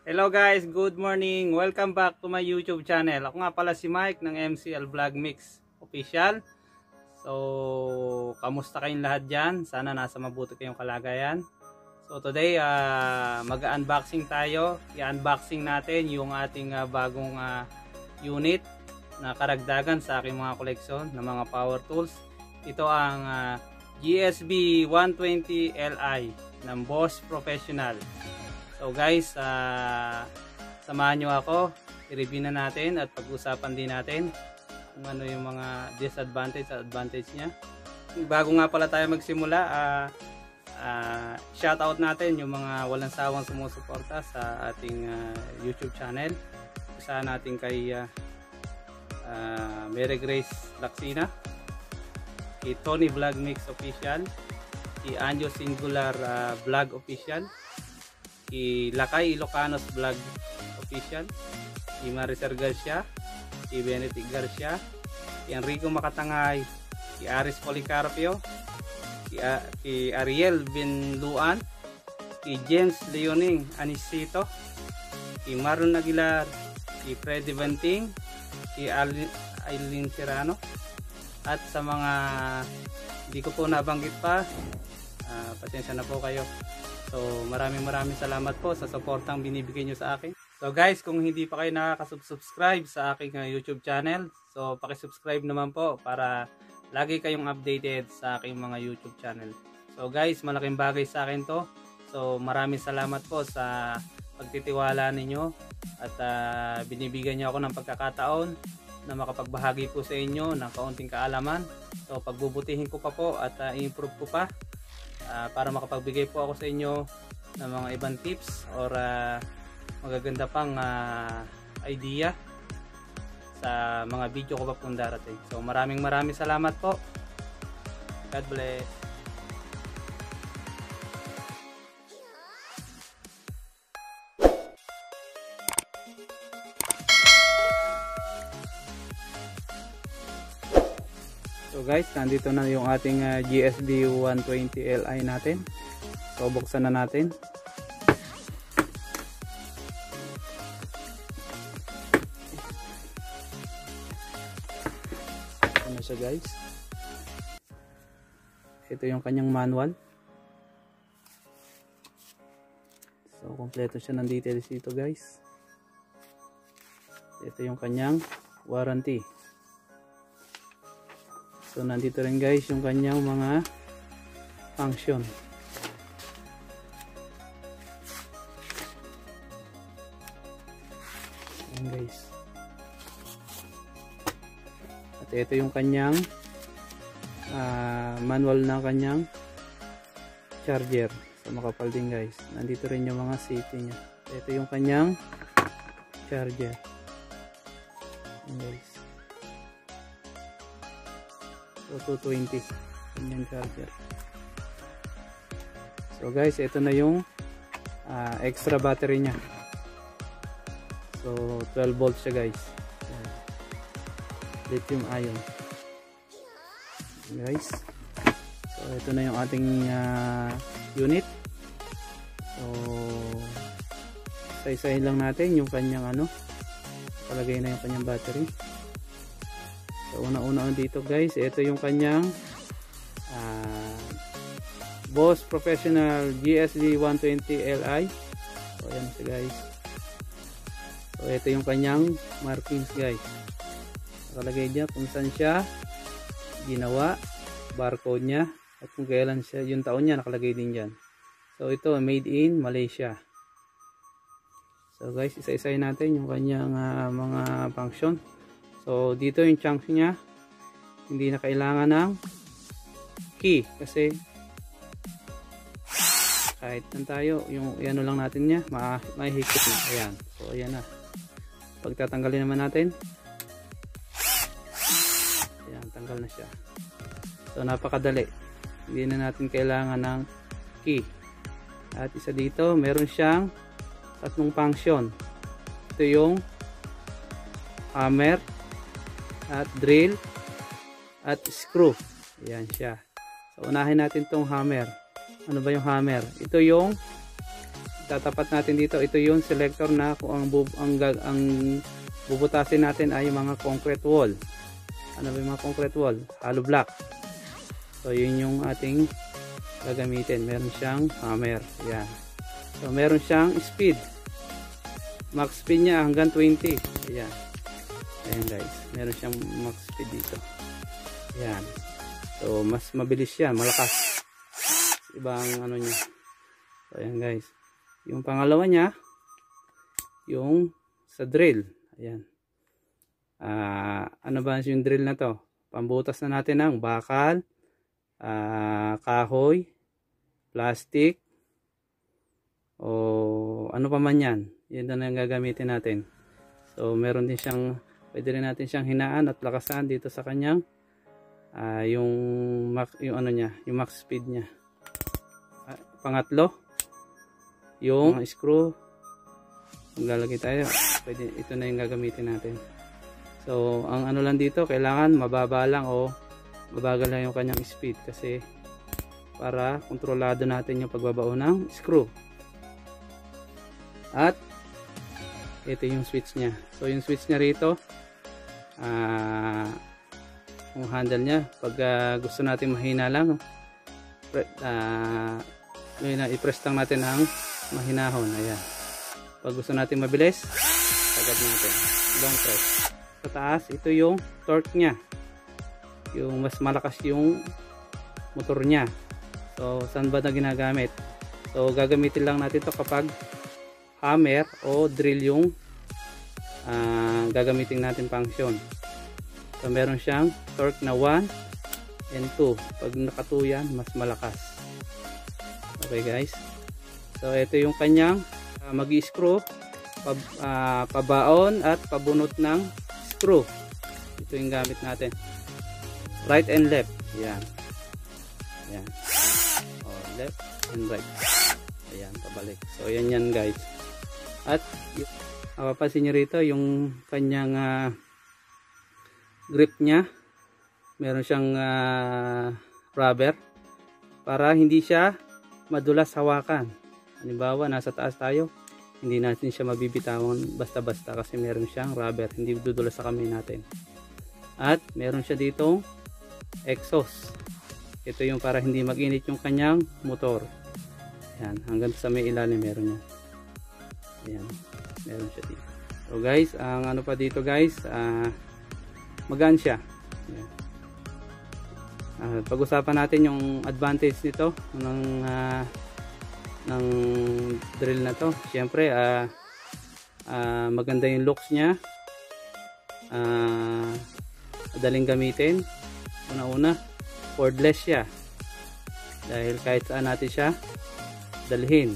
Hello guys, good morning. Welcome back to my YouTube channel. Ako nga pala si Mike ng MCL Vlog Mix Official. So, kamusta kayong lahat dyan? Sana nasa mabuti kayong kalagayan. So today, mag-unboxing tayo. I-unboxing natin yung ating bagong unit na karagdagan sa aking mga koleksyon ng mga power tools. Ito ang GSB 120 Li ng Boss Professional. So guys, samahan nyo ako, i-review na natin at pag-usapan din natin kung ano yung mga disadvantage at advantage niya. Bago nga pala tayo magsimula, shoutout natin yung mga walang sawang sumusuporta sa ating YouTube channel. Isa natin kay Mary Grace Laksina, kay Tony Vlog Mix Official, kay Anjo Singular Vlog Official, kay Lakay Ilocanos Vlog Official, kay Mariser Garcia, kay Benedict Garcia, kay Enrico Makatangay, kay Aris Policarpio, kay Ariel Binluan, kay James Leoning Anisito, kay Marlon Aguilar, kay Freddy Banting, kay Aileen Serrano, at sa mga hindi ko po nabanggit pa, pasensya na po kayo. So maraming salamat po sa suportang binibigay nyo sa akin. So guys, kung hindi pa kayo nakaka-subscribe sa aking YouTube channel, so paki-subscribe naman po para lagi kayong updated sa aking mga YouTube channel. So guys, malaking bagay sa akin to. So maraming salamat po sa pagtitiwala ninyo at binibigyan nyo ako ng pagkakataon na makapagbahagi po sa inyo ng kaunting kaalaman. So pagbubutihin ko pa po at i-improve ko pa para makapagbigay po ako sa inyo ng mga ibang tips or magaganda pang idea sa mga video ko pa pong darating. So maraming salamat po. God bless. So guys, nandito na yung ating GSB 120 Li natin. So buksan na natin. Ano siya guys? Ito yung kanyang manual. So kompleto siya ng details dito guys. Ito yung kanyang warranty. So nandito rin guys yung kanyang mga function. Ayan guys. At ito yung kanyang manual na kanyang charger. So makapal din guys. Nandito rin yung mga safety niya. Ito yung kanyang charger. Ayan guys. So 220 yung charger. So guys, ito na yung extra battery nya. So 12 volts siya guys. Lithium ion guys. So ito na yung ating unit. So isa-isahin lang natin yung kanyang palagay na yung kanyang battery. So una-una dito guys, ito yung kanyang Boss Professional GSB 120 Li. So ayan siya guys. So ito yung kanyang markings guys. Nakalagay niya kung saan siya ginawa, barcode niya, at kung kailan siya, yung taon niya nakalagay din dyan. So ito made in Malaysia. So guys, isa-isahin natin yung kanyang mga function. So dito yung chunks niya, hindi na kailangan ng key kasi kahit nan tayo yung ano lang natin niya, mahihigpit na. Ayan. So ayan na. Pagtatanggalin naman natin, ayan, tanggal na siya. So napakadali, hindi na natin kailangan ng key. At isa dito, meron siyang tatlong function. Ito yung hammer at drill at screw. Ayan siya. So unahin natin tong hammer. Ano ba yung hammer? Ito yung tatapat natin dito, ito yung selector na kung ang bubutasin natin ay mga concrete wall. Ano ba yung mga concrete wall? Hollow block. So yun yung ating gagamitin. Meron siyang hammer. Ayan. So meron siyang speed. Max speed niya hanggang 20. Ayan. Ayan guys. Meron siyang max speed dito. Ayan. So mas mabilis siya. Malakas. Ibang ano niya. So ayan guys. Yung pangalawa niya, yung sa drill. Ayan. Ano ba yung drill na to? Pambutas na natin ng bakal, kahoy, plastic, o ano pa man yan. Yan na yung gagamitin natin. So meron din siyang, pwede rin natin siyang hinaan at lakasan dito sa kanyang yung ano niya, yung max speed niya. Pangatlo, yung screw. Maglalagay tayo, pwede, ito na yung gagamitin natin. So ang ano lang dito, kailangan mababa lang o mabagal lang yung kanyang speed, kasi para kontrolado natin yung pagbabao ng screw. At ito yung switch nya. So yung switch nya rito, yung handle nya, pag gusto natin mahina lang, i-press lang natin ang mahinahon. Ayan. Pag gusto natin mabilis, agad natin long press. Sa taas, ito yung torque nya, yung mas malakas yung motor nya. So saan ba na ginagamit? So gagamitin lang natin to kapag hammer o drill yung gagamitin natin function. So meron siyang torque na 1 and 2. Pag naka 2 yan, mas malakas. Okay guys, so ito yung kanyang mag-i-screw, pabaon at pabunot ng screw. Ito yung gamit natin, right and left. Yan. Yan. Left and right. Ayan, pabalik. So yan yan guys. At mapapansin nyo rito yung kanyang grip nya, meron siyang rubber para hindi siya madulas hawakan. Halimbawa nasa taas tayo, hindi natin siya mabibitawan basta-basta kasi meron siyang rubber, hindi dudulas sa kamay natin. At meron siya ditong exhaust. Ito yung para hindi mag-init yung kanyang motor. Yan, hanggang sa may ilalim meron yan. Ayan, meron siya dito. So guys, ang ano pa dito guys, magaan siya. Ayan. Pag-usapan natin yung advantage nito ng drill na to. Siyempre maganda yung looks nya, madaling gamitin. Una-una, cordless siya, dahil kahit saan natin siya dalhin.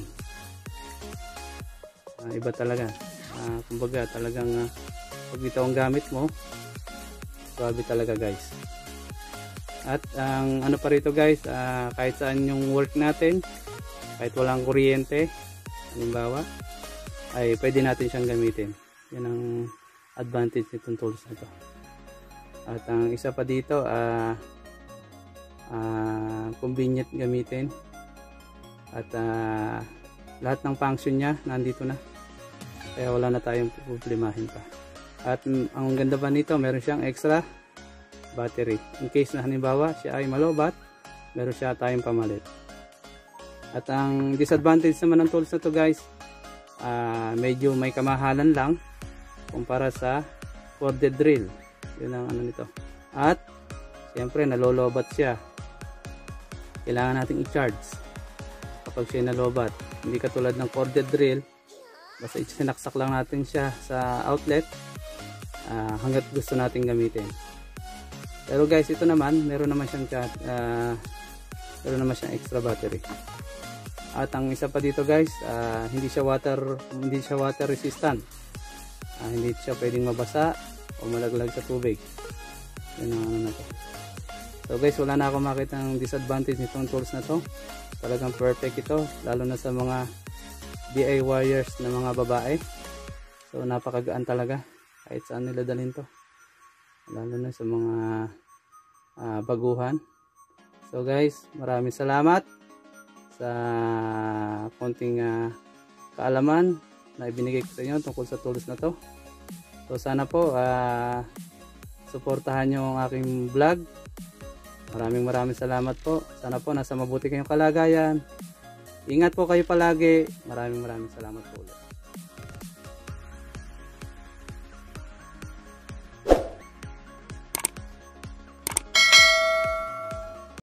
Iba talaga, kumbaga talagang pag ito ang gamit mo, grabe talaga guys. At ang ano pa rito guys, kahit saan yung work natin, kahit walang kuryente, halimbawa, ay pwede natin siyang gamitin. Yan ang advantage nitong tools na to. At ang isa pa dito, convenient gamitin. At lahat ng function niya nandito na, kaya wala na tayong problemahin pa. At ang ganda pa nito, meron siyang extra battery in case na halimbawa siya ay malobat, meron siya tayong pamalit. At ang disadvantage naman ng tools na to guys, medyo may kamahalan lang kumpara sa corded drill. Yun ang ano nito. At siyempre nalolobat siya, kailangan nating i-charge kapag siya nalobat. Hindi katulad ng corded drill, basta sinaksak lang natin siya sa outlet hanggat gusto natin gamitin. Pero guys, ito naman meron naman siyang extra battery. At ang isa pa dito guys, hindi siya water resistant. Hindi siya pwedeng mabasa o malaglag sa tubig. Yan ang ano na to. So guys, wala na ako makita ng disadvantage nitong tools na to. Talagang perfect ito, lalo na sa mga DIYers na mga babae. So napakagaan talaga, kahit saan nila dalhin to, lalo na sa mga baguhan. So guys, maraming salamat sa konting kaalaman na ibinigay ko sa inyo tungkol sa tools na to. So sana po suportahan nyo ang aking vlog. Maraming salamat po. Sana po nasa mabuti kayong kalagayan. Ingat po kayo palagi. Maraming salamat po ulit.